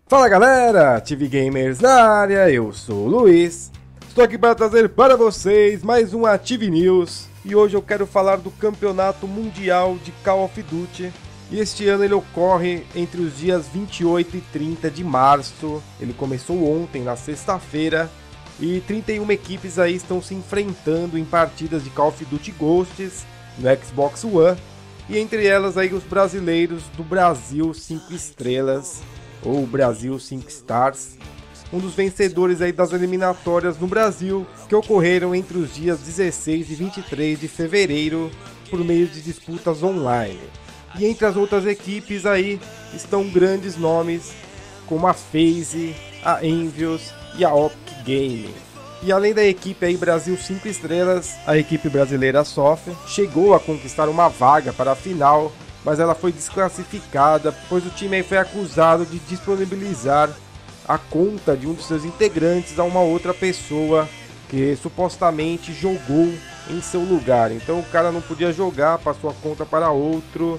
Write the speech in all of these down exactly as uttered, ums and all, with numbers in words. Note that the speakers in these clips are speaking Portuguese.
Fala galera, T V Gamers na área, eu sou o Luiz. Estou aqui para trazer para vocês mais um T V News. E hoje eu quero falar do Campeonato Mundial de Call of Duty. E este ano ele ocorre entre os dias vinte e oito e trinta de março. Ele começou ontem, na sexta-feira. E trinta e uma equipes aí estão se enfrentando em partidas de Call of Duty Ghosts no Xbox One. E entre elas aí os brasileiros do Brasil cinco estrelas, ou Brasil cinco Stars. Um dos vencedores aí das eliminatórias no Brasil, que ocorreram entre os dias dezesseis e vinte e três de fevereiro, por meio de disputas online. E entre as outras equipes aí estão grandes nomes, como a FaZe, a Envious e a Optic Gaming. E além da equipe aí Brasil cinco estrelas, a equipe brasileira S O F chegou a conquistar uma vaga para a final, mas ela foi desclassificada, pois o time aí foi acusado de disponibilizar a conta de um dos seus integrantes a uma outra pessoa que supostamente jogou em seu lugar. Então o cara não podia jogar, passou a conta para outro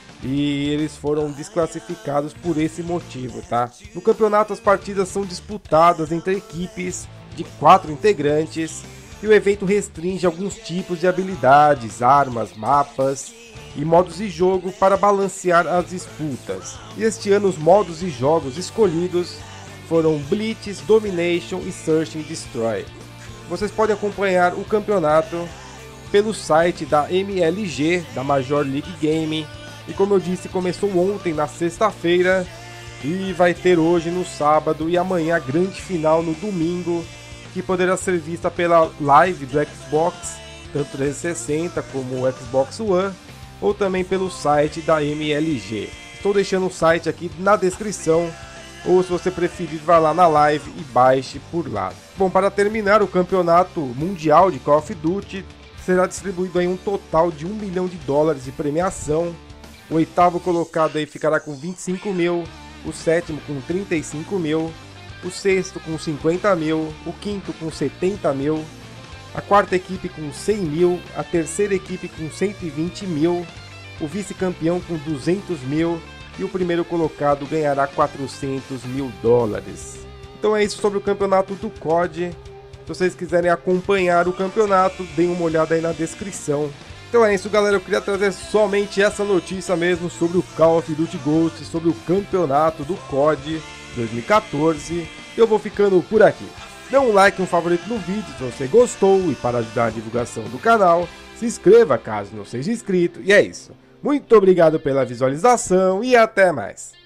e eles foram desclassificados por esse motivo, tá? No campeonato as partidas são disputadas entre equipes de quatro integrantes e o evento restringe alguns tipos de habilidades, armas, mapas e modos de jogo para balancear as disputas. E este ano os modos de jogos escolhidos foram Blitz, Domination e Search and Destroy. Vocês podem acompanhar o campeonato pelo site da M L G, da Major League Gaming. E como eu disse, começou ontem na sexta-feira e vai ter hoje no sábado e amanhã a grande final no domingo, que poderá ser vista pela live do Xbox, tanto trezentos e sessenta como o Xbox One, ou também pelo site da M L G. Estou deixando o site aqui na descrição, ou se você preferir, vá lá na live e baixe por lá. Bom, para terminar, o campeonato mundial de Call of Duty será distribuído em um total de um milhão de dólares de premiação. O oitavo colocado aí ficará com vinte e cinco mil, o sétimo com trinta e cinco mil, o sexto com cinquenta mil, o quinto com setenta mil, a quarta equipe com cem mil, a terceira equipe com cento e vinte mil, o vice-campeão com duzentos mil e o primeiro colocado ganhará quatrocentos mil dólares. Então é isso sobre o campeonato do C O D. Se vocês quiserem acompanhar o campeonato, deem uma olhada aí na descrição. Então é isso, galera, eu queria trazer somente essa notícia mesmo sobre o Call of Duty Ghost, sobre o campeonato do C O D dois mil e quatorze. Eu vou ficando por aqui. Dê um like e um favorito no vídeo se você gostou, e para ajudar a divulgação do canal, se inscreva caso não seja inscrito. E é isso. Muito obrigado pela visualização e até mais.